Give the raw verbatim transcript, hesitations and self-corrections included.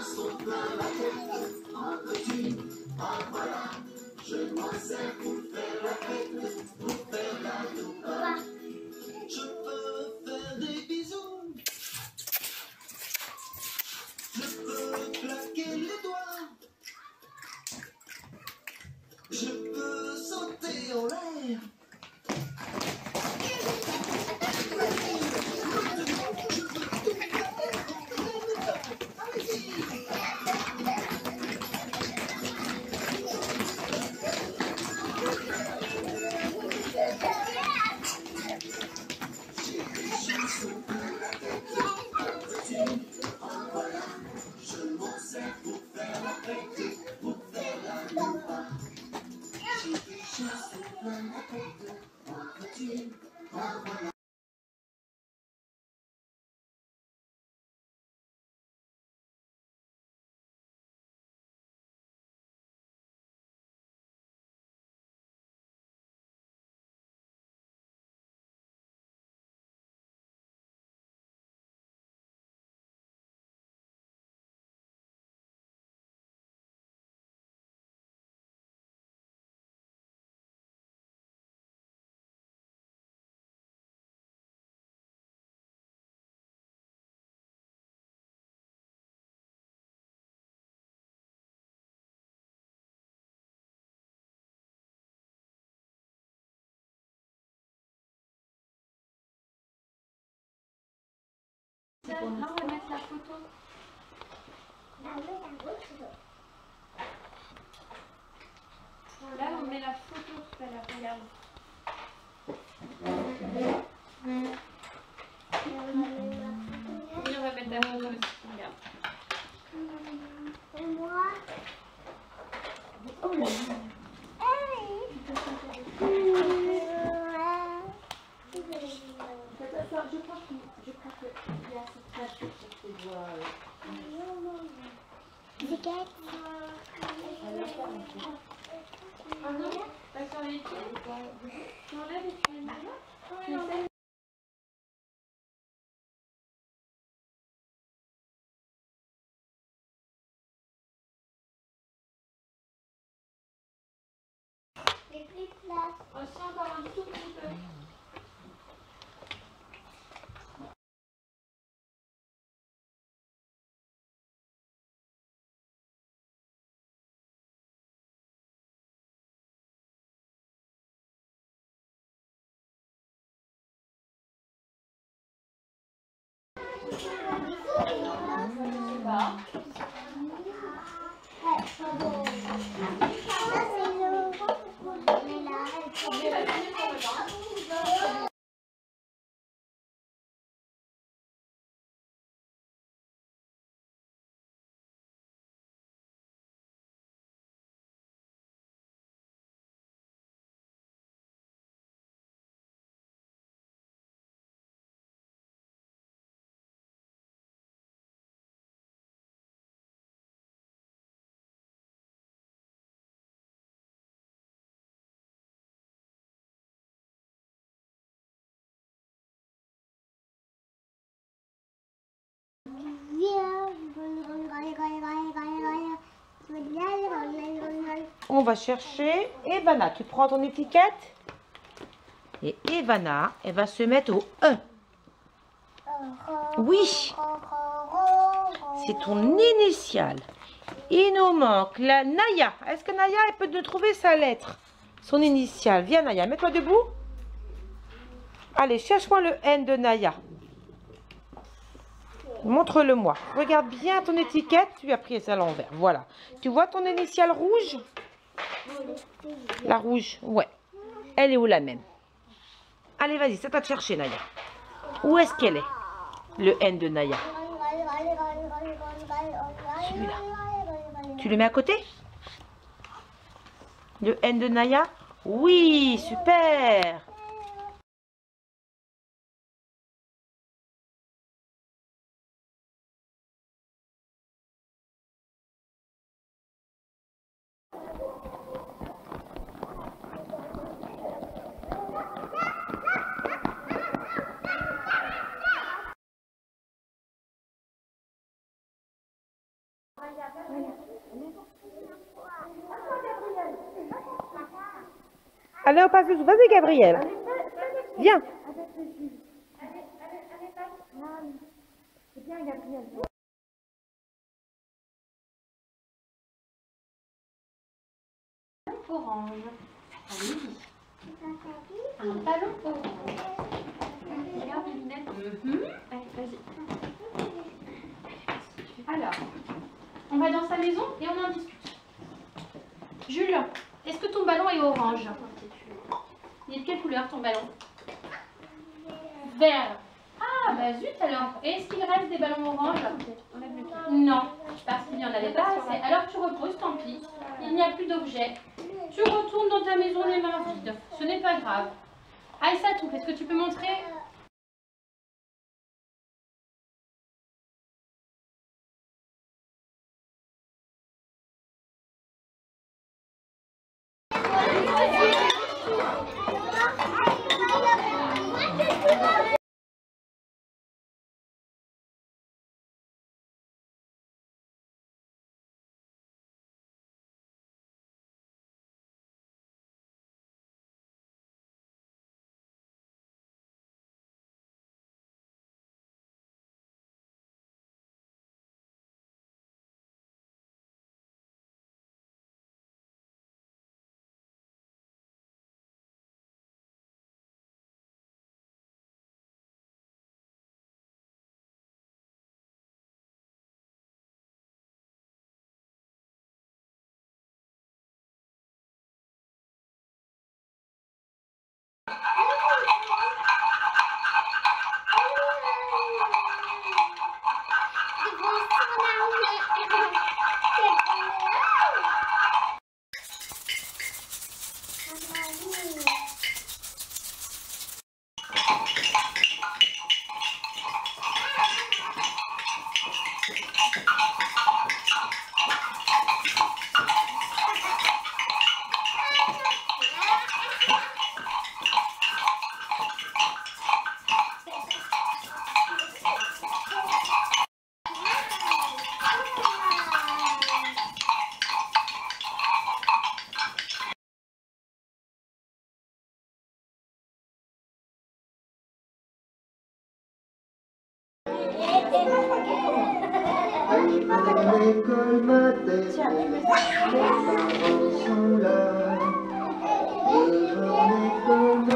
Là, on va mettre la photo. Là, on met la photo tout à l'heure, regarde. Oui, on va mettre la photo aussi, regarde. Et moi? Oh, je crois que je crois qu'il y a cette page sur tes doigts. C'est quel? Ah non, pas sur les pieds. Tu enlèves et tu les mets là. J'ai plus de place. Aussi encore un tout petit peu. On va chercher Evana. Tu prends ton étiquette et Evana, elle va se mettre au E. Oui, c'est ton initiale. Il nous manque la Naya. Est-ce que Naya, elle peut nous trouver sa lettre? Son initiale. Viens Naya, mets-toi debout. Allez, cherche-moi le N de Naya. Montre-le-moi. Regarde bien ton étiquette. Tu as pris ça à l'envers. Voilà. Tu vois ton initiale rouge? La rouge, ouais. Elle est où la même? Allez, vas-y, c'est à toi de chercher, Naya. Où est-ce qu'elle est? Le N de Naya. Celui-là. Tu le mets à côté? Le N de Naya? Oui, super! Allez, on passe le Vas-y, Gabriel. Viens. Orange. Allez-y. Un ballon orange. Regarde les lunettes. Mhm. Allez, vas-y. Alors, on va dans sa maison et on en discute. Jules, est-ce que ton ballon est orange? Il est de quelle couleur ton ballon? Vert. Ah, bah zut alors. Et est-ce qu'il reste des ballons oranges? Non, parce qu'il n'y en avait pas assez. Alors tu reposes, tant pis. Il n'y a plus d'objets. Tu retournes dans ta maison les mains vides. Ce n'est pas grave. Aïssatou, est-ce que tu peux montrer? L'école matin, les parents sont là. Devant l'école